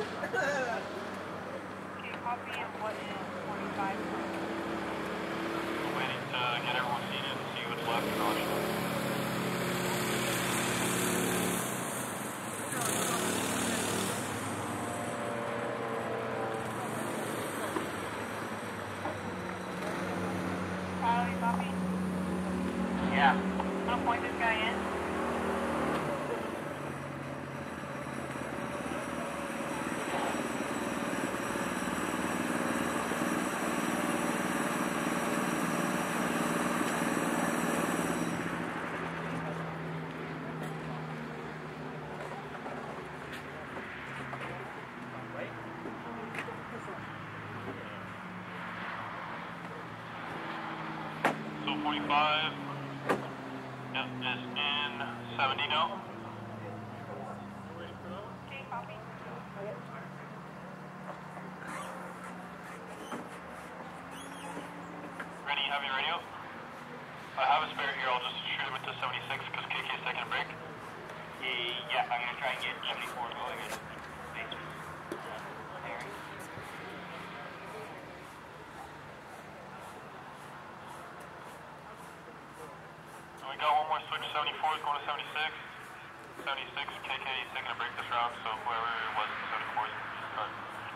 copy. What is 45? We're waiting to get everyone seated and see what's left in audio. Charlie, copy? Yeah. I'm gonna point this guy in. So 45 is in 70 now. Okay, copy. Ready, you have your radio? I have a spare here, I'll just shoot him into 76 because KK is taking a break. Yeah, I'm going to try and get 74 going in basement. There. So we got one more switch, 74 is going to 76. 76, KK is taking a break this round, so whoever was in 74 is start.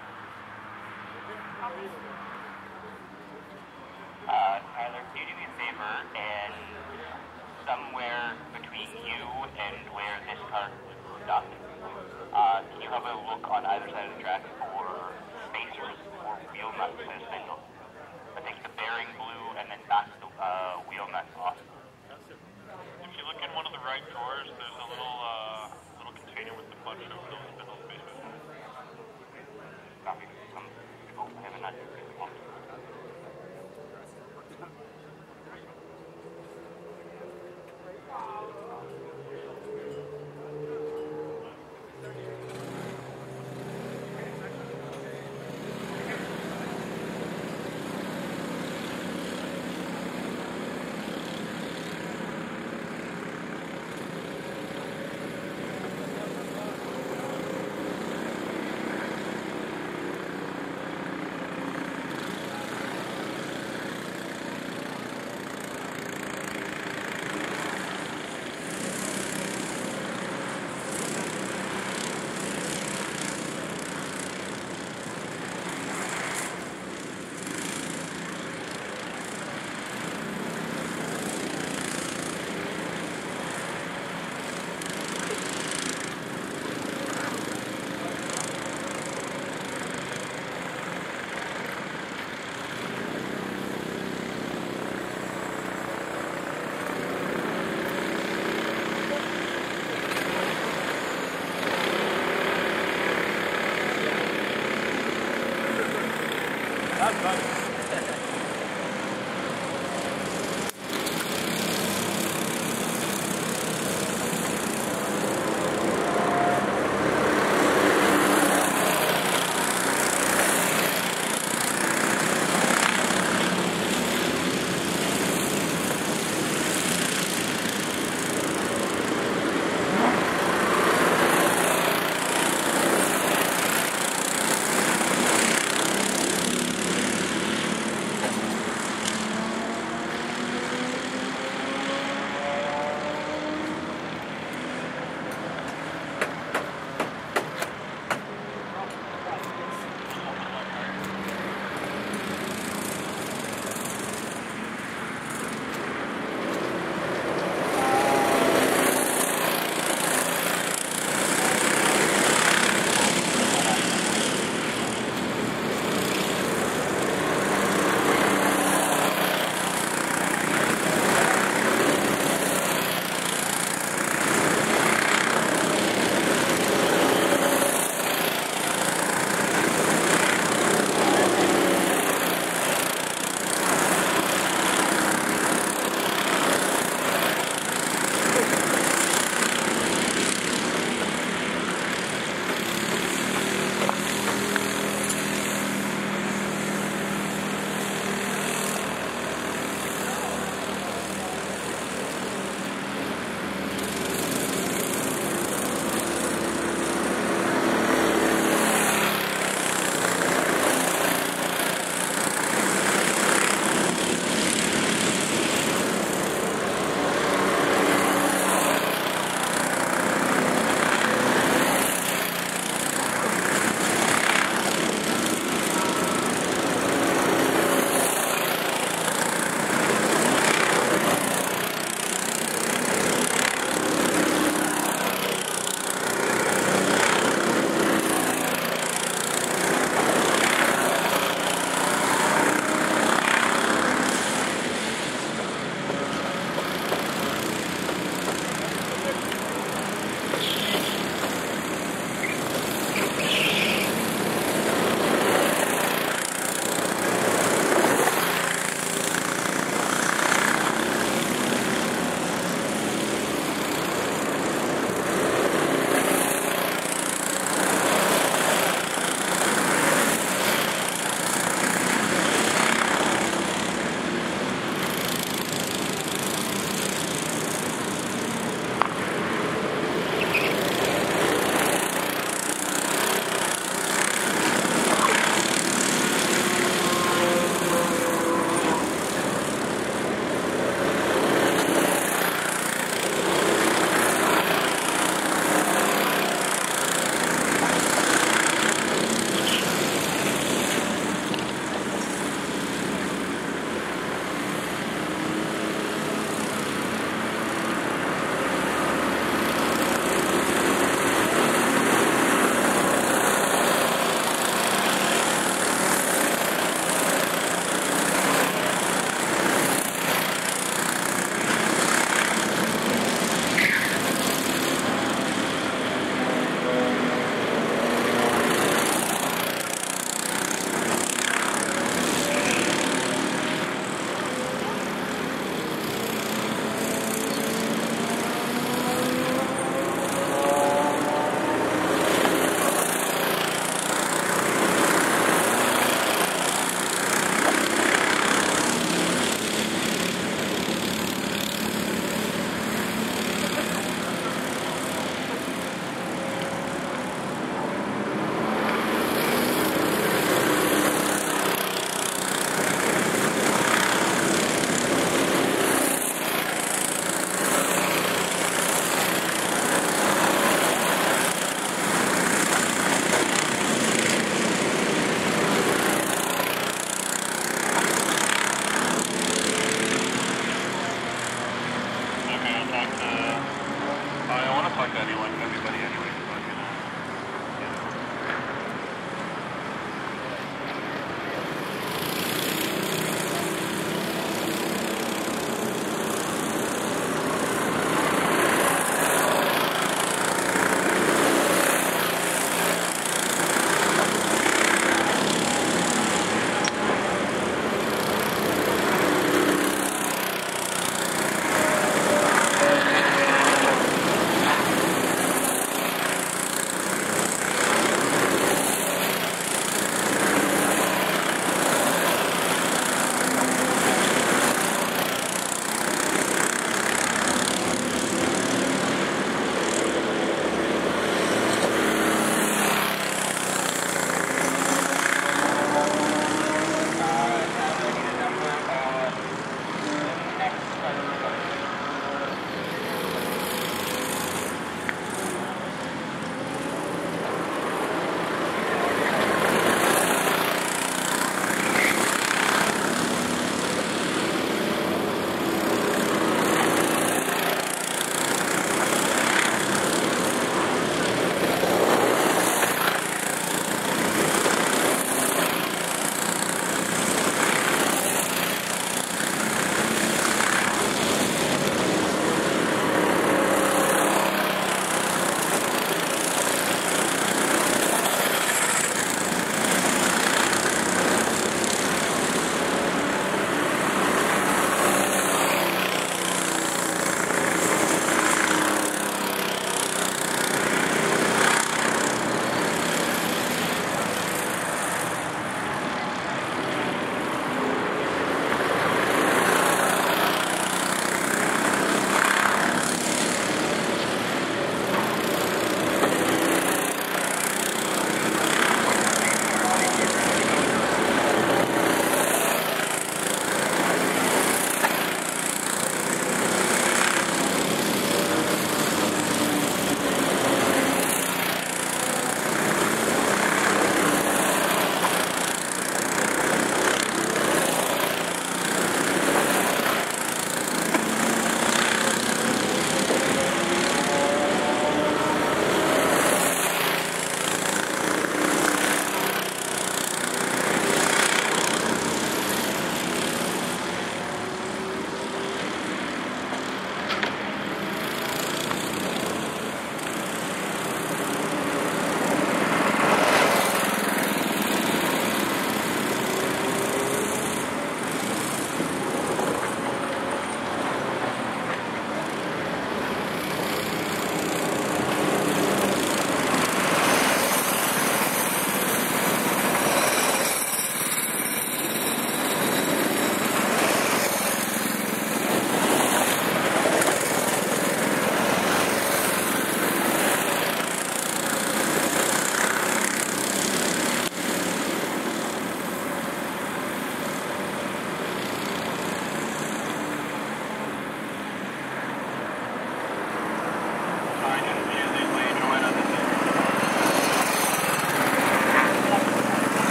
Tyler, can you do me a favor and somewhere between you and where this car stopped, can you have a look on either side of the track for spacers or wheel nuts and a spindle? I think the bearing blue and then back the wheel nuts off. If you look in one of the right drawers, there's a little container with a bunch of those spindle spacers. Copy. Oh, I have a nut. Oh. That's fun.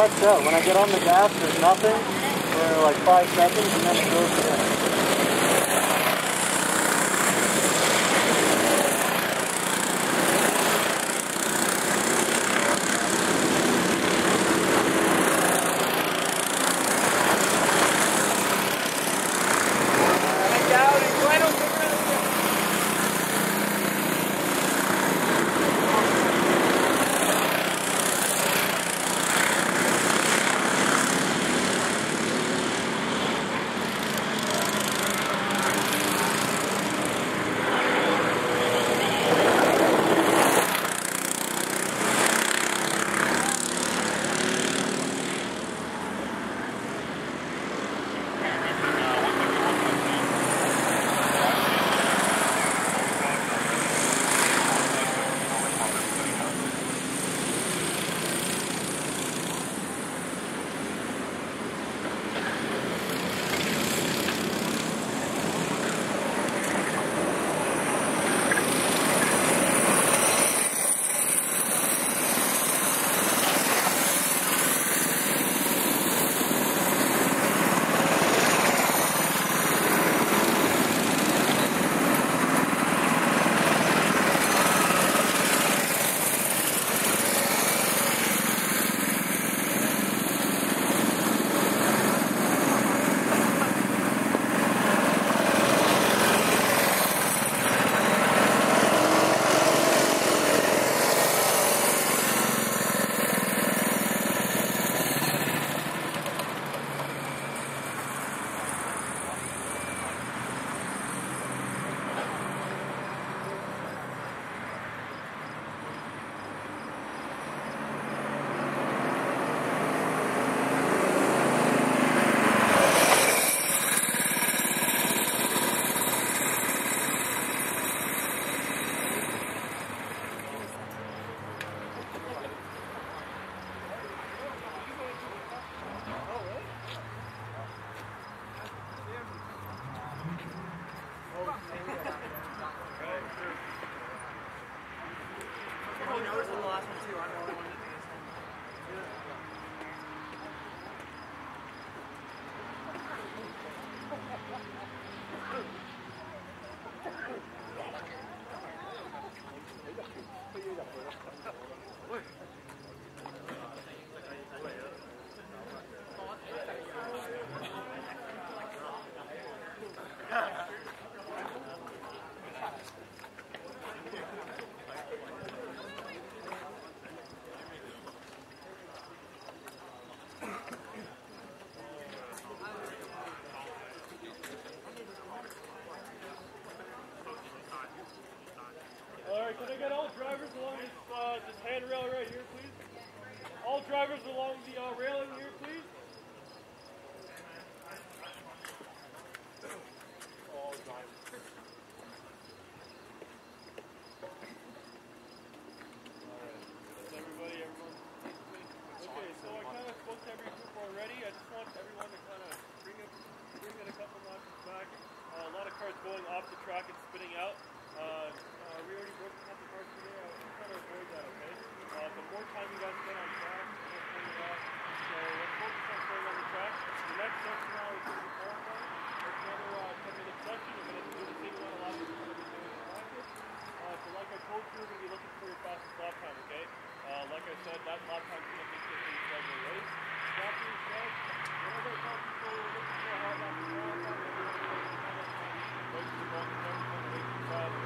cuts out. When I get on the gas, there's nothing for like 5 seconds, and then it goes again. Can I get all drivers along this handrail right here, please? All drivers along the railing here, please. All drivers. Alright. Everyone? Okay, so I kind of spoke to every group already. I just want everyone to kind of bring it a couple notches back. A lot of cars going off the track and spitting out. We already broke a couple cars today. I'm trying to avoid that, okay? The more time you guys spend on track, the more time you have. So let's focus on staying on the track. The next section now is going to be qualifying. It's another 10-minute section. You're going to do the same one a lot of people have been doing in practice. So like I told you, we're going to be looking for your fastest lap time, okay? Like I said, that lap time is going to be 15 seconds of race. That being said, whenever I tell people we're looking for a hard lap to qualify, everyone's going to kind of race the ball, everyone's way too fast.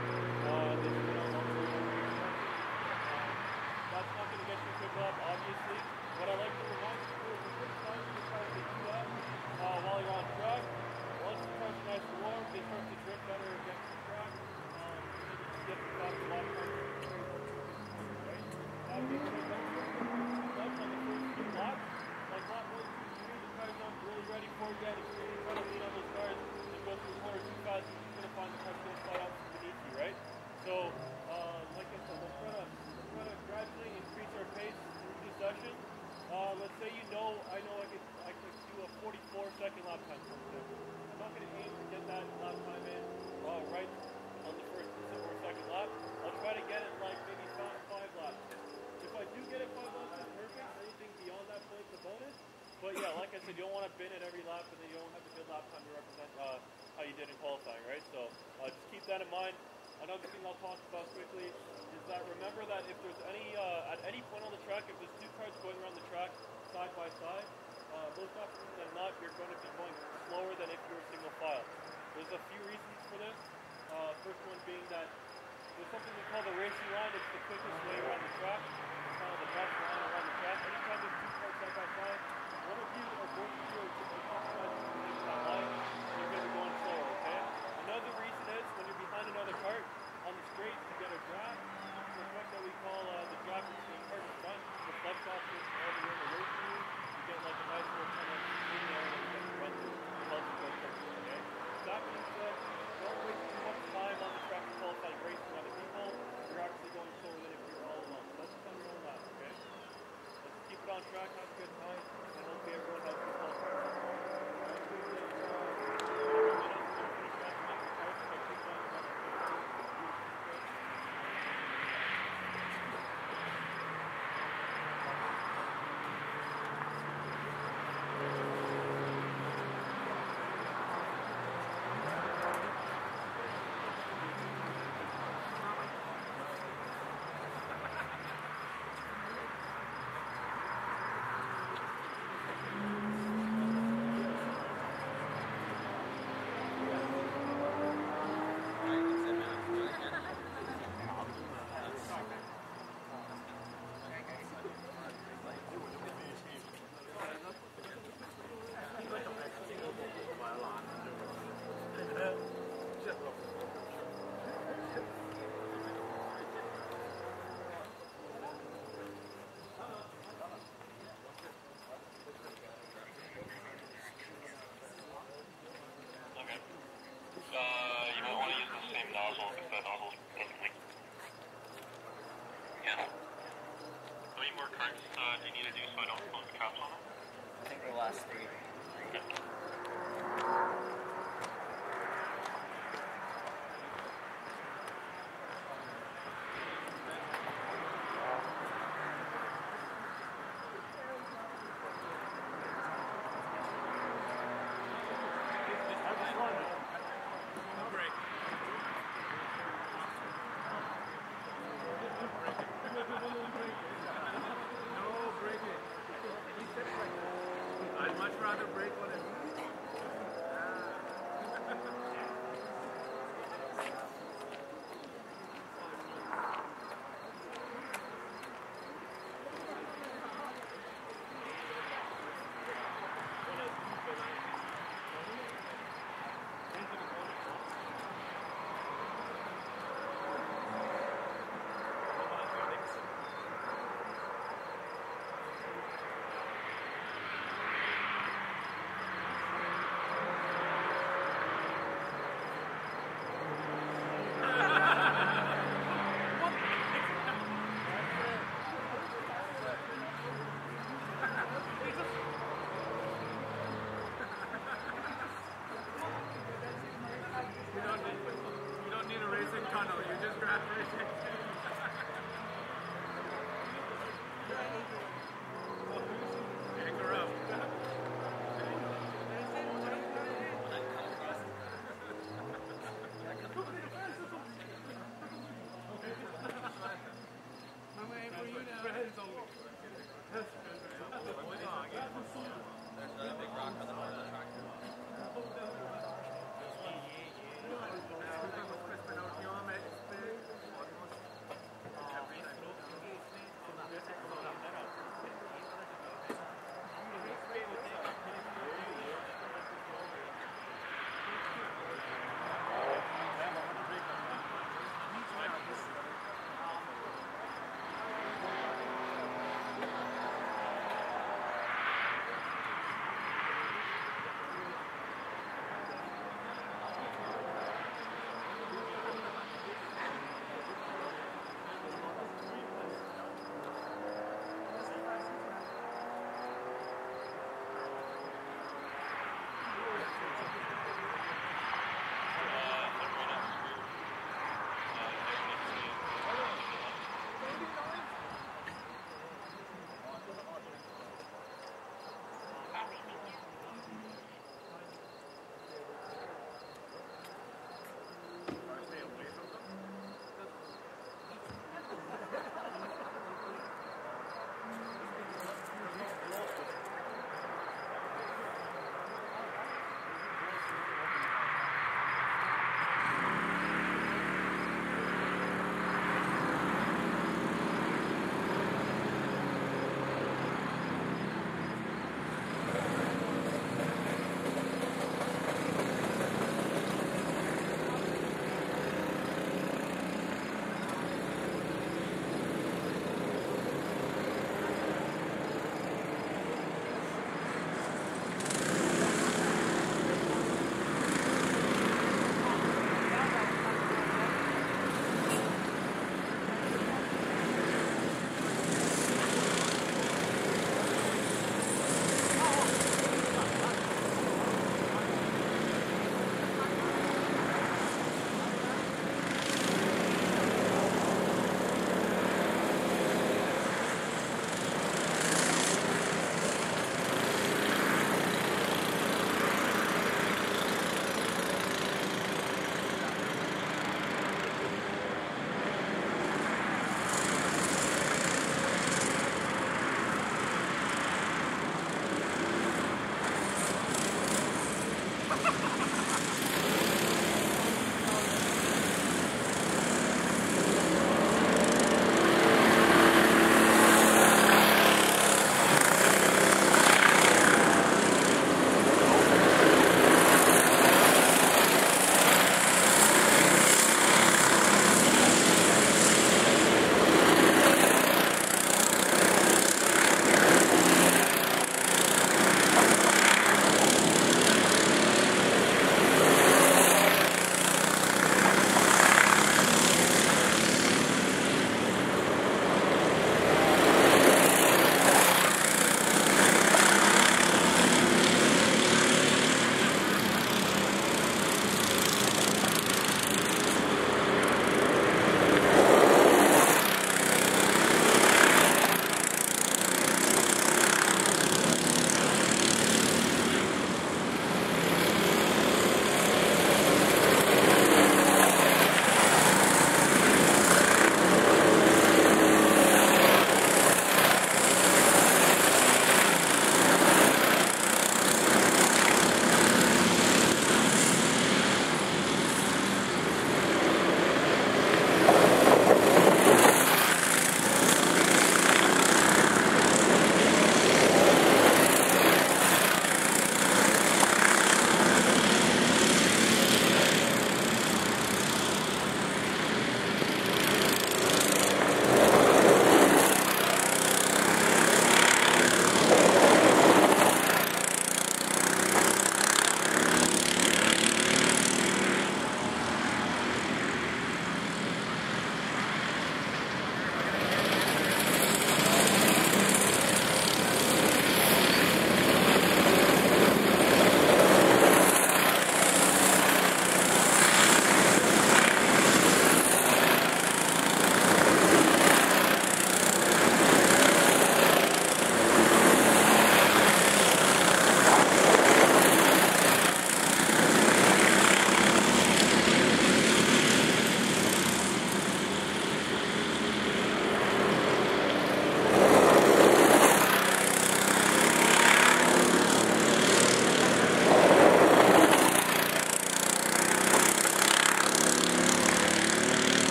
That's not going to get you a good lap, obviously. What I like to remind people is the first time you try to do that while you're on track. Once the car's nice and warm, they start to drift better against the track. And you get the fast lap time. Right? That being said, that's on the first few laps. Like lap 1, 2, 3, the car's not really ready for it yet. If you're trying to lean on those cars and go through the corner too fast, you're going to find the car's going to slide out from beneath you, right? So, like I said, let's try to gradually increase our pace through the session. Let's say I know I could do a 44-second lap time, for example. I'm not going to aim to get that lap time in right on the first or second lap. I'll try to get it like maybe 5 laps. If I do get it 5 laps, that's perfect. Anything beyond that point, the bonus. said, you don't want to bin at every lap, and then you don't have a good lap time to represent how you did in qualifying, right? So just keep that in mind. Another thing I'll talk about quickly is that remember that if there's any, at any point on the track, if there's two cars going around the track side by side, most often than not, you're going to be going slower than if you were single file. There's a few reasons for this. First one being that there's something we call the racing line. It's the quickest way around the track. It's kind of the best line around the track. Anytime there's two cars side by side, one of you or both of you are compromising that line, and you're going to be going slower, okay? Another reason is when you're behind another cart on the straight, you get a draft. It's the effect that we call the draft between cart in front. The flex off is all the way away from you. You get like a nice little kind of green area that you get to run through. It helps you go quicker, okay? That being said, don't waste too much time on the track to qualify racing other people. You're actually going slower than if you're all alone. Focus on your own lap, okay? Let's keep it on track, have a good time, and hopefully everyone has good health. You might want to use the same nozzle if that nozzle's broken. Yeah. How many more carts do you need to do so I don't close the caps on it? I think the last 3. Okay. I'd much rather break one and you don't need a racing tunnel, you just grab racing.